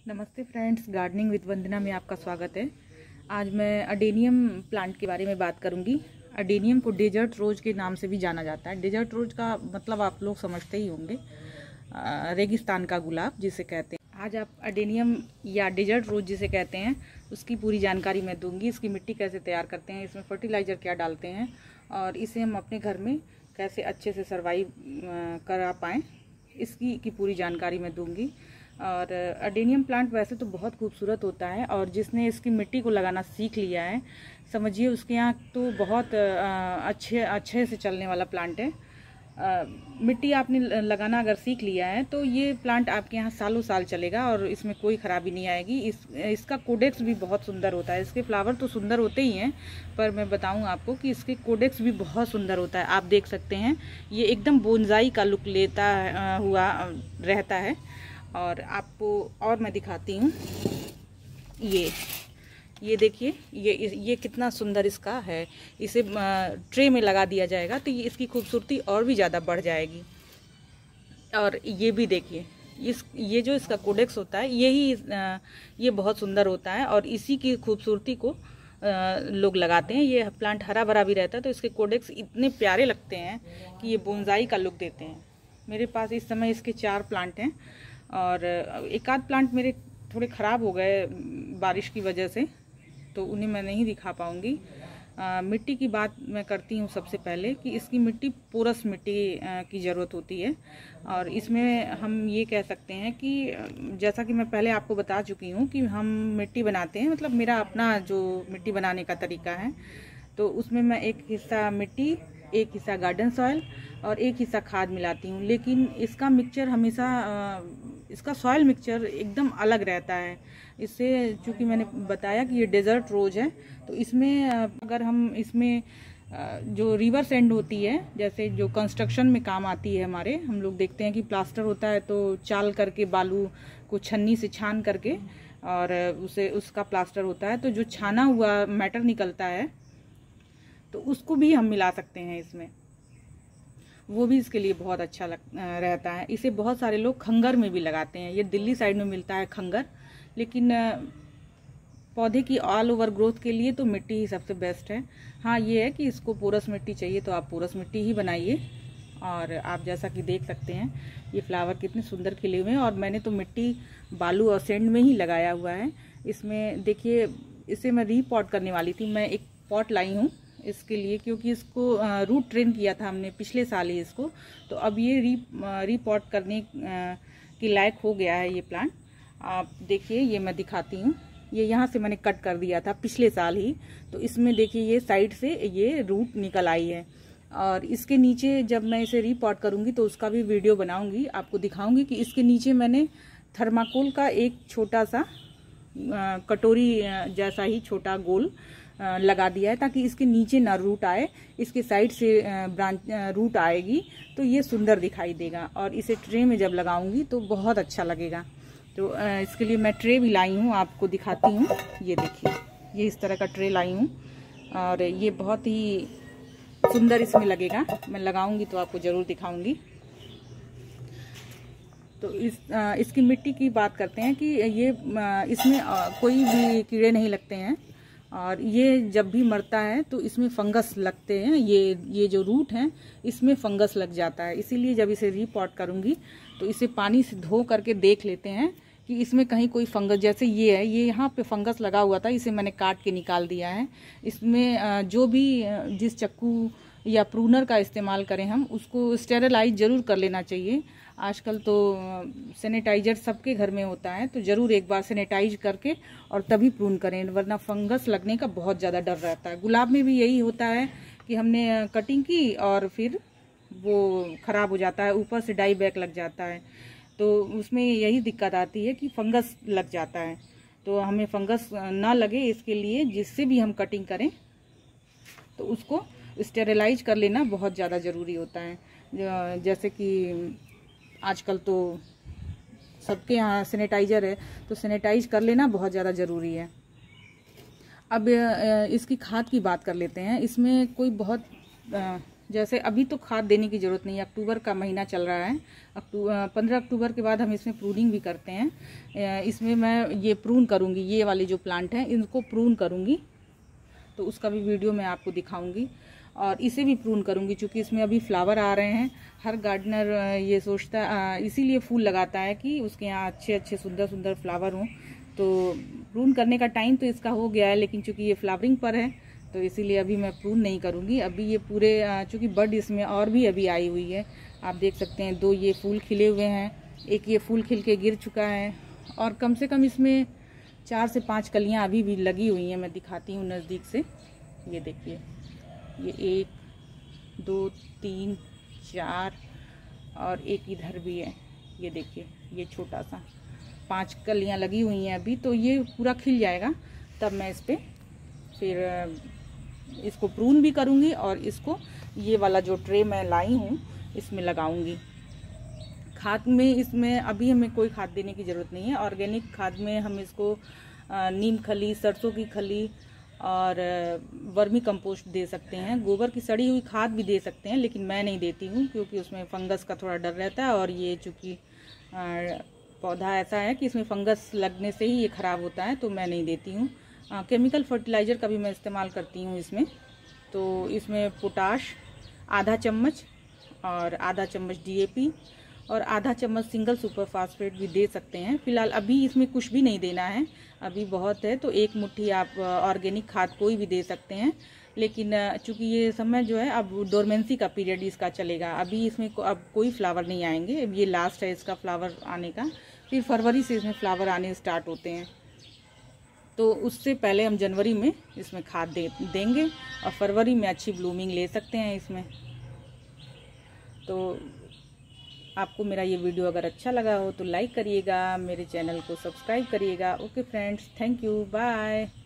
नमस्ते friends, gardening with वंदना में आपका स्वागत है। आज मैं अडेनियम प्लांट के बारे में बात करूंगी। अडेनियम को डेजर्ट रोज के नाम से भी जाना जाता है। डेजर्ट रोज का मतलब आप लोग समझते ही होंगे, रेगिस्तान का गुलाब जिसे कहते हैं। आज आप अडेनियम या डेजर्ट रोज जिसे कहते हैं उसकी पूरी जानकारी मैं दूंगी। इसकी मिट्टी कैसे तैयार करते हैं, इसमें फर्टिलाइज़र क्या डालते हैं और इसे हम अपने घर में कैसे अच्छे से सर्वाइव करा पाएँ, इसकी पूरी जानकारी मैं दूंगी। और अडेनियम प्लांट वैसे तो बहुत खूबसूरत होता है और जिसने इसकी मिट्टी को लगाना सीख लिया है, समझिए उसके यहाँ तो बहुत अच्छे से चलने वाला प्लांट है। मिट्टी आपने लगाना अगर सीख लिया है तो ये प्लांट आपके यहाँ सालों साल चलेगा और इसमें कोई ख़राबी नहीं आएगी। इसका कोडेक्स भी बहुत सुंदर होता है। इसके फ्लावर तो सुंदर होते ही हैं, पर मैं बताऊँ आपको कि इसके कोडेक्स भी बहुत सुंदर होता है। आप देख सकते हैं, ये एकदम बोनसाई का लुक लेता हुआ रहता है। और आपको और मैं दिखाती हूँ, ये देखिए, ये कितना सुंदर इसका है। इसे ट्रे में लगा दिया जाएगा तो ये इसकी खूबसूरती और भी ज़्यादा बढ़ जाएगी। और ये भी देखिए, ये जो इसका कोडेक्स होता है ये बहुत सुंदर होता है और इसी की खूबसूरती को लोग लगाते हैं। ये प्लांट हरा भरा भी रहता है तो इसके कोडेक्स इतने प्यारे लगते हैं कि ये बोनसाई का लुक देते हैं। मेरे पास इस समय इसके 4 प्लांट हैं और एक आध प्लांट मेरे थोड़े ख़राब हो गए बारिश की वजह से, तो उन्हें मैं नहीं दिखा पाऊँगी। मिट्टी की बात मैं करती हूँ सबसे पहले कि इसकी मिट्टी पोरस मिट्टी की ज़रूरत होती है। और इसमें हम ये कह सकते हैं कि जैसा कि मैं पहले आपको बता चुकी हूँ कि हम मिट्टी बनाते हैं, मतलब मेरा अपना जो मिट्टी बनाने का तरीका है, तो उसमें मैं एक हिस्सा मिट्टी, एक हिस्सा गार्डन सॉइल और एक हिस्सा खाद मिलाती हूँ। लेकिन इसका मिक्सचर हमेशा इसका सॉइल मिक्सचर एकदम अलग रहता है। इससे चूँकि मैंने बताया कि ये डेजर्ट रोज है, तो इसमें अगर हम इसमें जो रिवर सैंड होती है, जैसे जो कंस्ट्रक्शन में काम आती है हमारे, हम लोग देखते हैं कि प्लास्टर होता है तो चाल करके बालू को छन्नी से छान करके और उसका प्लास्टर होता है, तो जो छाना हुआ मैटर निकलता है तो उसको भी हम मिला सकते हैं इसमें। वो भी इसके लिए बहुत अच्छा रहता है। इसे बहुत सारे लोग खंगर में भी लगाते हैं। ये दिल्ली साइड में मिलता है खंगर, लेकिन पौधे की ऑल ओवर ग्रोथ के लिए तो मिट्टी ही सबसे बेस्ट है। हाँ, ये है कि इसको पोरस मिट्टी चाहिए तो आप पोरस मिट्टी ही बनाइए। और आप जैसा कि देख सकते हैं, ये फ्लावर कितने सुंदर खिले हुए हैं और मैंने तो मिट्टी बालू और सैंड में ही लगाया हुआ है। इसमें देखिए, इसे मैं रीपॉट करने वाली थी। मैं एक पॉट लाई हूँ इसके लिए, क्योंकि इसको रूट ट्रेन किया था हमने पिछले साल ही इसको, तो अब ये रीपॉट करने की लायक हो गया है ये प्लांट। आप देखिए, ये मैं दिखाती हूँ। ये यहाँ से मैंने कट कर दिया था पिछले साल ही, तो इसमें देखिए ये साइड से ये रूट निकल आई है। और इसके नीचे जब मैं इसे रीपॉट करूँगी तो उसका भी वीडियो बनाऊँगी, आपको दिखाऊँगी कि इसके नीचे मैंने थर्माकोल का एक छोटा सा कटोरी जैसा ही छोटा गोल लगा दिया है, ताकि इसके नीचे ना रूट आए, इसके साइड से रूट आएगी तो ये सुंदर दिखाई देगा। और इसे ट्रे में जब लगाऊंगी तो बहुत अच्छा लगेगा। तो इसके लिए मैं ट्रे भी लाई हूँ, आपको दिखाती हूँ। ये देखिए, ये इस तरह का ट्रे लाई हूँ और ये बहुत ही सुंदर इसमें लगेगा। मैं लगाऊंगी तो आपको ज़रूर दिखाऊंगी। तो इसकी मिट्टी की बात करते हैं कि ये इसमें कोई भी कीड़े नहीं लगते हैं और ये जब भी मरता है तो इसमें फंगस लगते हैं। ये जो रूट हैं इसमें फंगस लग जाता है, इसीलिए जब इसे रीपॉट करूँगी तो इसे पानी से धो करके देख लेते हैं कि इसमें कहीं कोई फंगस, जैसे ये है, ये यहाँ पे फंगस लगा हुआ था, इसे मैंने काट के निकाल दिया है। इसमें जो भी जिस चक्कू या प्रूनर का इस्तेमाल करें हम, उसको स्टेरिलाइज ज़रूर कर लेना चाहिए। आजकल तो सैनिटाइजर सबके घर में होता है, तो ज़रूर एक बार सैनिटाइज करके और तभी प्रून करें, वरना फंगस लगने का बहुत ज़्यादा डर रहता है। गुलाब में भी यही होता है कि हमने कटिंग की और फिर वो ख़राब हो जाता है, ऊपर से डाई बैक लग जाता है, तो उसमें यही दिक्कत आती है कि फंगस लग जाता है। तो हमें फंगस ना लगे इसके लिए जिससे भी हम कटिंग करें तो उसको स्टेरिलाइज कर लेना बहुत ज़्यादा ज़रूरी होता है। जैसे कि आजकल तो सबके यहाँ सैनिटाइज़र है, तो सैनिटाइज कर लेना बहुत ज़्यादा ज़रूरी है। अब इसकी खाद की बात कर लेते हैं। इसमें कोई बहुत जैसे अभी तो खाद देने की ज़रूरत नहीं है, अक्टूबर का महीना चल रहा है। 15 अक्टूबर के बाद हम इसमें प्रूनिंग भी करते हैं। इसमें मैं ये प्रून करूँगी, ये वाले जो प्लांट हैं इनको प्रून करूँगी, तो उसका भी वीडियो मैं आपको दिखाऊंगी। और इसे भी प्रून करूँगी क्योंकि इसमें अभी फ्लावर आ रहे हैं। हर गार्डनर ये सोचता, इसीलिए फूल लगाता है कि उसके यहाँ अच्छे अच्छे सुंदर सुंदर फ्लावर हों। तो प्रून करने का टाइम तो इसका हो गया है, लेकिन चूँकि ये फ्लावरिंग पर है तो इसीलिए अभी मैं प्रून नहीं करूँगी। अभी ये पूरे चूँकि बड इसमें और भी अभी आई हुई है, आप देख सकते हैं 2 ये फूल खिले हुए हैं, एक ये फूल खिल के गिर चुका है, और कम से कम इसमें 4 से 5 कलियाँ अभी भी लगी हुई हैं। मैं दिखाती हूँ नज़दीक से, ये देखिए, ये 1 2 3 4 और एक इधर भी है, ये देखिए, ये छोटा सा 5 कलियाँ लगी हुई हैं अभी। तो ये पूरा खिल जाएगा तब मैं इस पर फिर इसको प्रून भी करूँगी और इसको ये वाला जो ट्रे मैं लाई हूँ इसमें लगाऊंगी। खाद में इसमें अभी हमें कोई खाद देने की ज़रूरत नहीं है। ऑर्गेनिक खाद में हम इसको नीम खली, सरसों की खली और वर्मी कंपोस्ट दे सकते हैं। गोबर की सड़ी हुई खाद भी दे सकते हैं, लेकिन मैं नहीं देती हूँ क्योंकि उसमें फंगस का थोड़ा डर रहता है, और ये चूँकि पौधा ऐसा है कि इसमें फंगस लगने से ही ये ख़राब होता है, तो मैं नहीं देती हूँ। केमिकल फर्टिलाइज़र का भी मैं इस्तेमाल करती हूँ इसमें। तो इसमें पोटाश आधा चम्मच और आधा चम्मच DAP और आधा चम्मच सिंगल सुपर फास्फेट भी दे सकते हैं। फिलहाल अभी इसमें कुछ भी नहीं देना है, अभी बहुत है, तो 1 मुट्ठी आप ऑर्गेनिक खाद कोई भी दे सकते हैं। लेकिन चूंकि ये समय जो है अब डोरमेंसी का पीरियड इसका चलेगा, अभी इसमें अब कोई फ्लावर नहीं आएंगे। अब ये लास्ट है इसका फ्लावर आने का, फिर फरवरी से इसमें फ्लावर आने स्टार्ट होते हैं। तो उससे पहले हम जनवरी में इसमें खाद देंगे और फरवरी में अच्छी ब्लूमिंग ले सकते हैं इसमें। तो आपको मेरा ये वीडियो अगर अच्छा लगा हो तो लाइक करिएगा, मेरे चैनल को सब्सक्राइब करिएगा। Okay friends, thank you, bye.